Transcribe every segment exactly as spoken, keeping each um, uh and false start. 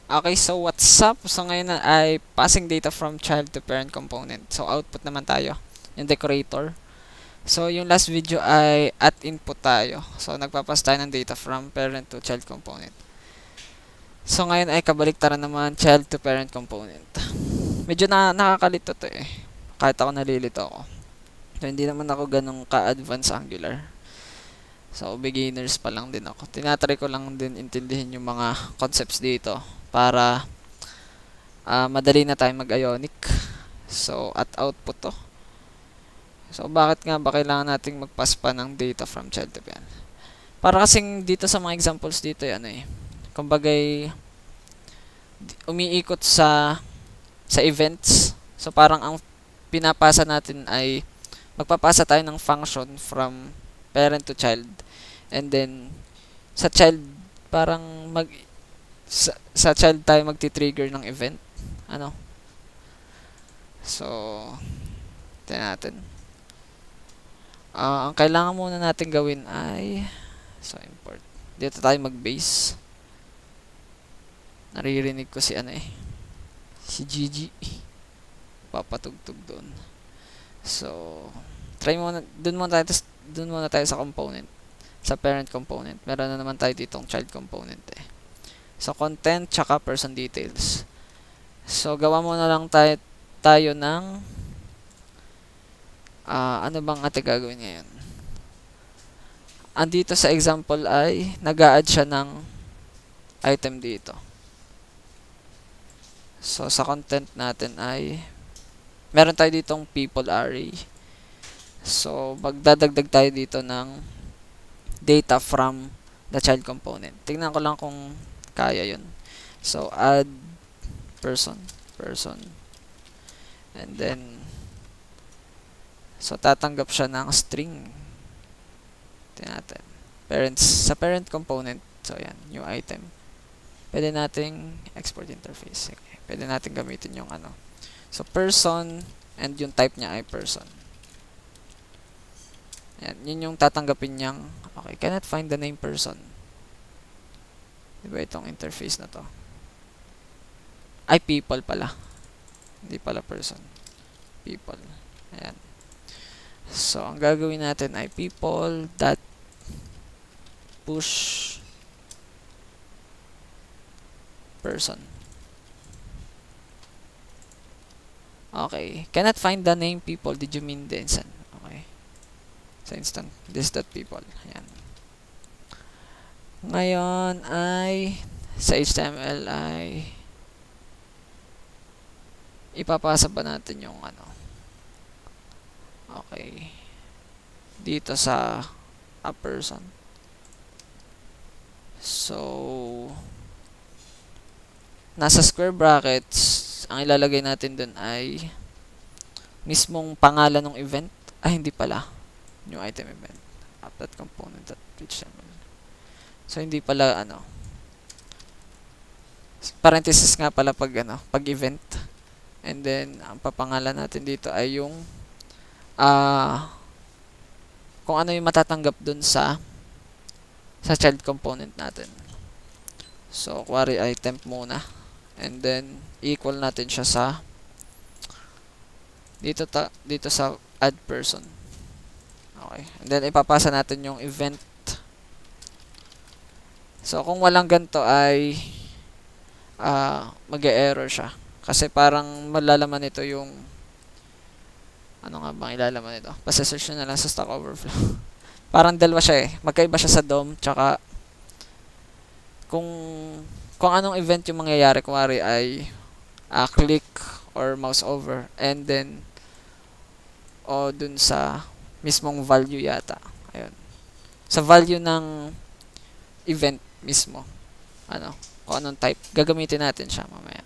Okay, so what's up? So ngayon na ay passing data from child to parent component. So output naman tayo, yung decorator. So yung last video ay at input tayo. So nagpapass tayo ng data from parent to child component. So ngayon ay kabaliktaran naman child to parent component. Medyo na nakakalito to eh. Kahit ako nalilito ako. So hindi naman ako ganun ka-advanced Angular. So beginners pa lang din ako. Tinatry ko lang din intindihin yung mga concepts dito para uh, madali na tayo mag-ionic. So at output to. So bakit nga ba kailangan nating magpass pa ng data from child to parent? Para kasing dito sa mga examples dito ay ano eh. Kumbagay umiikot sa sa events. So parang ang pinapasa natin ay magpapasa tayo ng function from parent to child. And then sa child parang mag sa, sa child tayo magti-trigger ng event. Ano? So tingnan natin. Uh, ang kailangan muna natin gawin ay so import. Dito tayo mag-base. Naririnig ko si ano eh. Si Gigi. Papatugtog doon. So, try muna. Doon muna tayo, doon muna tayo sa component. Sa parent component. Meron na naman tayo ditong child component eh. So, content tsaka person details. So, gawa muna lang tayo, tayo ng uh, ano bang ate gagawin ngayon? Andito sa example ay nag-a-add siya ng item dito. So, sa content natin ay meron tayo ditong people array. So, magdadagdag tayo dito ng data from the child component. Tingnan ko lang kung kaya yun. So, add person, person. And then, so, tatanggap siya ng string. Tingnan natin. Parents, sa parent component, so, yan, new item. Pwede nating export interface. Okay. Pwede natin gamitin yung ano. So, person, and yung type niya ay person. Yan, yun yung tatanggapin niyang, okay, cannot find the name person. Diba itong interface na to? Ay, people pala. Hindi pala person. People. Ayan. So, ang gagawin natin ay people dot push person. Okay. Cannot find the name people. Did you mean the instant? Okay. Sa instant. This dot people. Ayan. Ngayon ay sa H T M L ay ipapasa ba natin yung ano? Okay. Dito sa a person. So nasa square brackets ang ilalagay natin dun ay mismong pangalan ng event. Ay, hindi pala. New item event. app.component.html. So, hindi pala, ano. Parenthesis nga pala pag, ano, pag event. And then, ang papangalan natin dito ay yung ah uh, kung ano yung matatanggap dun sa sa child component natin. So, query ay temp muna. And then, equal natin siya sa dito ta dito sa add person. Okay. And then, ipapasa natin yung event. So, kung walang ganito ay uh, mag-e-error siya. Kasi parang malalaman ito yung ano nga bang ilalaman ito? Pasa-search na lang sa Stack Overflow. Parang dalawa siya eh. Magkaiba siya sa D O M tsaka kung kung anong event yung mangyayari, kumari ay uh, click or mouse over and then o dun sa mismong value yata. Ayun. Sa value ng event mismo. Ano, kung anong type. Gagamitin natin siya mamaya.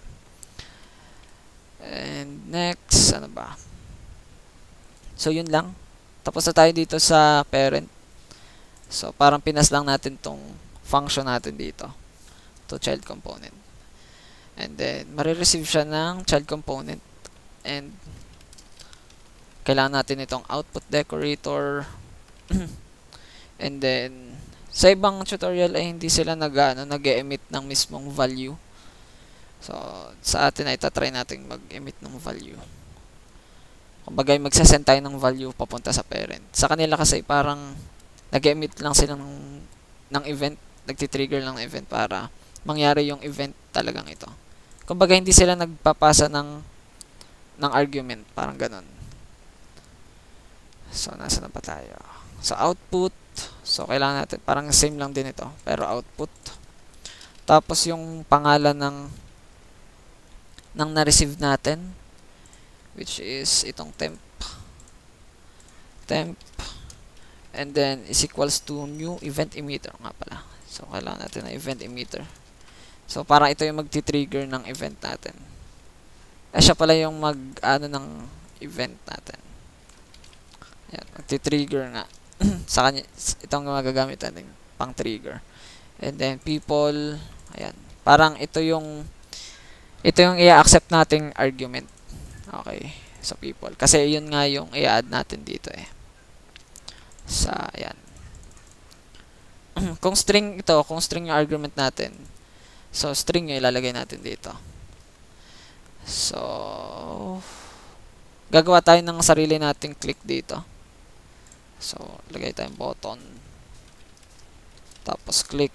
And next, ano ba? So, yun lang. Tapos na tayo dito sa parent. So, parang pinas lang natin tong function natin dito. To child component. And then, marireceive siya ng child component. And, kailangan natin itong output decorator. And then, sa ibang tutorial ay hindi sila nag, ano, nag-emit ng mismong value. So, sa atin ay tatry natin mag-emit ng value. Kumbaga, magsasend tayo ng value papunta sa parent. Sa kanila kasi parang nag-emit lang sila ng, ng event, nagtitrigger lang ng event para mangyari yung event talagang ito. Kumbaga, hindi sila nagpapasa ng, ng argument, parang ganun. So, nasa na pa tayo? So, output. So, kailangan natin, parang same lang din ito, pero output. Tapos, yung pangalan ng ng na-receive natin, which is itong temp. Temp. And then, is equals to new event emitter nga pala. So, kailangan natin ng event emitter. So, parang ito yung magti-trigger ng event natin. Eh, siya pala yung mag-ano ng event natin. Ayan, magti-trigger nga. Sa kanya, itong magagamit natin pang trigger. And then, people, ayan. Parang ito yung ito yung i-accept nating argument. Okay, sa people. Kasi yun nga yung i-add natin dito eh. Sa, ayan. Kung string ito, kung string yung argument natin, so string yung ilalagay natin dito. So, gagawa tayo ng sarili nating click dito. So, lagay tayong button. Tapos click.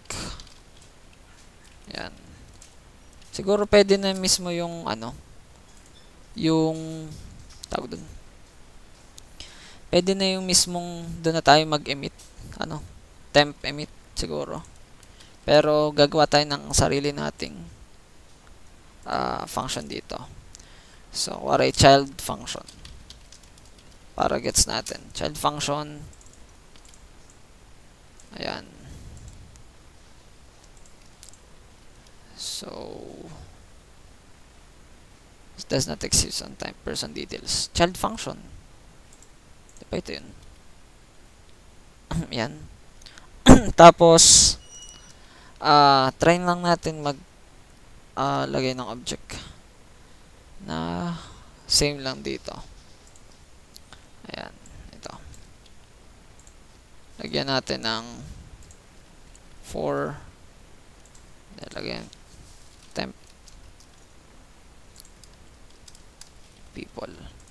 Ayan. Siguro pwede na mismo yung ano, yung tawag dun. Pwede na yung mismong doon na tayo mag-emit. Ano, temp emit siguro. Pero gagawa tayo ng sarili nating uh, function dito. So, kuwari child function. Para gets natin. Child function. Ayan. So, it does not exist on type person details. Child function. Diba ito yun? Yan. Tapos, uh, try lang natin mag uh, lagay ng object na same lang dito. Ayan. Ito. Lagyan natin ng for lagyan temp people.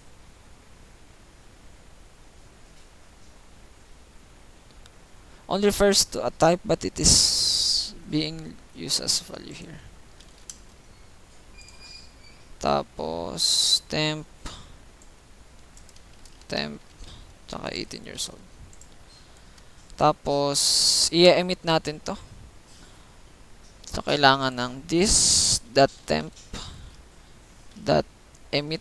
Only refers to a type but it is being used as value here. Tapos temp temp tsaka eighteen years old. Tapos i-emit natin to. So kailangan ng this dot temp dot emit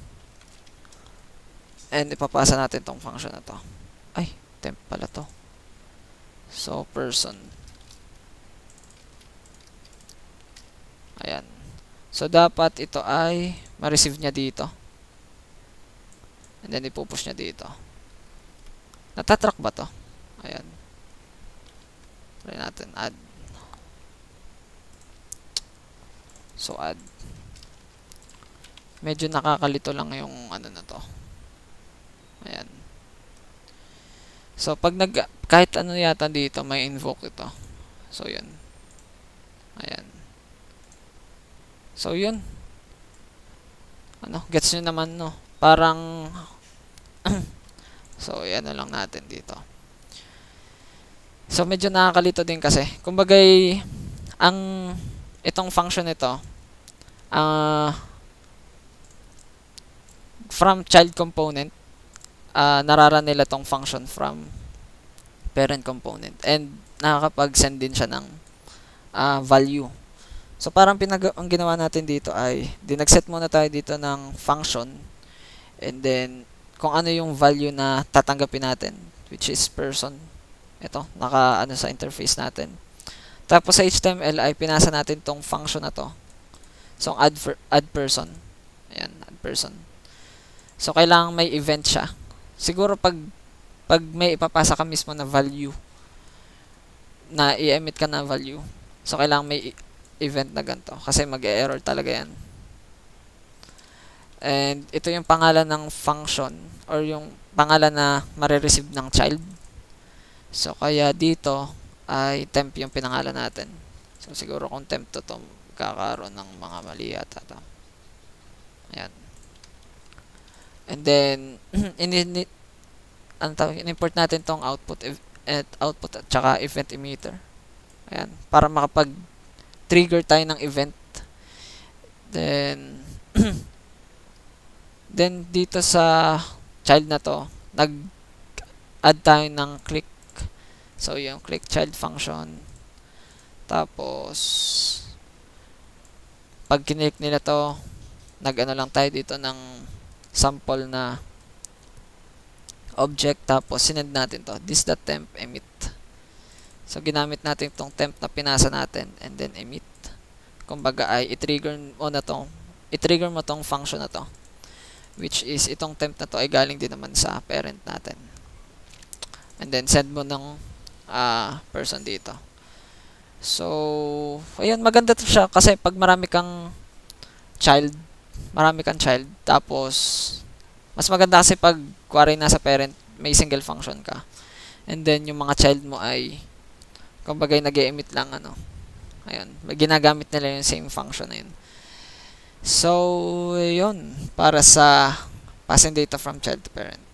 and ipapasa natin tong function na to. Ay, temp pala to. So person. Ayan. So dapat ito ay ma-receive niya dito. And then ipupush niya dito. Natatrack ba to? Ayan. Try natin add. So add. Medyo nakakalito lang yung ano na to. Ayan. So pag nag kahit ano yata dito may invoke ito. So yun. Ayan. So yun. Ano, gets nyo naman no. Parang so yan na lang natin dito. So medyo nakakalito din kasi. Kumbagay ang itong function nito uh, from child component uh, nararan nila tong function from parent component and nakakapag-send din siya ng uh, value. So parang pinag ang ginawa natin dito ay dinag-set muna tayo dito ng function and then kung ano yung value na tatanggapin natin which is person. Ito, naka ano sa interface natin. Tapos sa H T M L ay pinasa natin tong function na to. So add for, add person. Ayan, add person. So kailangan may event siya. Siguro pag pag may ipapasa ka mismo na value na i-emit ka na value. So kailangan may event na ganito kasi mag-e-error talaga yan. And ito yung pangalan ng function or yung pangalan na mare-receive ng child. So kaya dito ay temp yung pinangalan natin. So siguro kung temp to to kakaroon ng mga mali yata to. Ayan. And then, in, in, ano tawag, in-import natin tong output at output at saka event emitter. Ayan, para makapag-trigger tayo ng event. Then, then dito sa child na to, nag-add tayo ng click. So, yung click child function. Tapos, pag kinilik nila to, nag-ano lang tayo dito ng sample na object, tapos sinend natin to, this.temp emit. So, ginamit natin itong temp na pinasa natin, and then emit. Kumbaga ay i-trigger mo na tong, i-trigger mo tong function na to, which is itong temp na to ay galing din naman sa parent natin. And then, send mo ng uh, person dito. So, ayun, maganda to siya kasi pag marami kang child, marami kang child, tapos mas maganda kasi pag kuwari nasa parent, may single function ka. And then, yung mga child mo ay kumbaga nag-e-emit lang, ano. Ayun, ginagamit nila yung same function na yun. So, yun, para sa passing data from child to parent.